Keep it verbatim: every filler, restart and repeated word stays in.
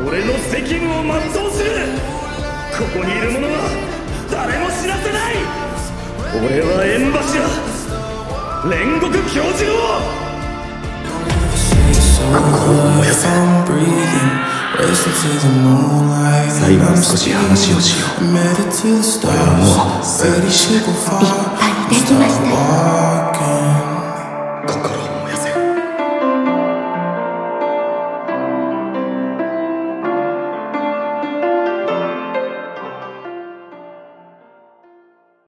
俺の責務を全うする。ここにいる者は誰も死なせない。俺は縁柱煉獄教授を。 最後に少し話をしよう。俺はもういっぱいできましたよ。